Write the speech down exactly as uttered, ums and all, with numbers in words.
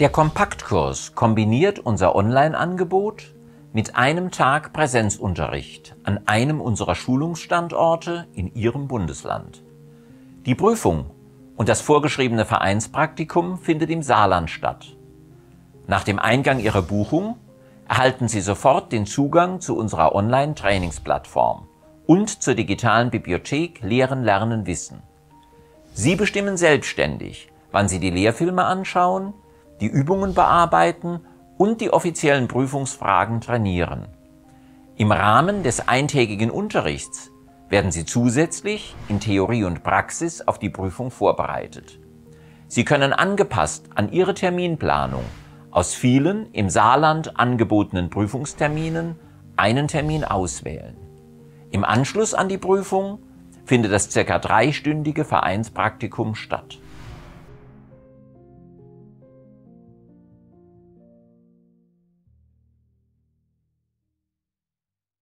Der Kompaktkurs kombiniert unser Online-Angebot mit einem Tag Präsenzunterricht an einem unserer Schulungsstandorte in Ihrem Bundesland. Die Prüfung und das vorgeschriebene Vereinspraktikum findet im Saarland statt. Nach dem Eingang Ihrer Buchung erhalten Sie sofort den Zugang zu unserer Online-Trainingsplattform und zur digitalen Bibliothek Lehren, Lernen, Wissen. Sie bestimmen selbstständig, wann Sie die Lehrfilme anschauen, die Übungen bearbeiten und die offiziellen Prüfungsfragen trainieren. Im Rahmen des eintägigen Unterrichts werden Sie zusätzlich in Theorie und Praxis auf die Prüfung vorbereitet. Sie können angepasst an Ihre Terminplanung aus vielen im Saarland angebotenen Prüfungsterminen einen Termin auswählen. Im Anschluss an die Prüfung findet das circa dreistündige Vereinspraktikum statt.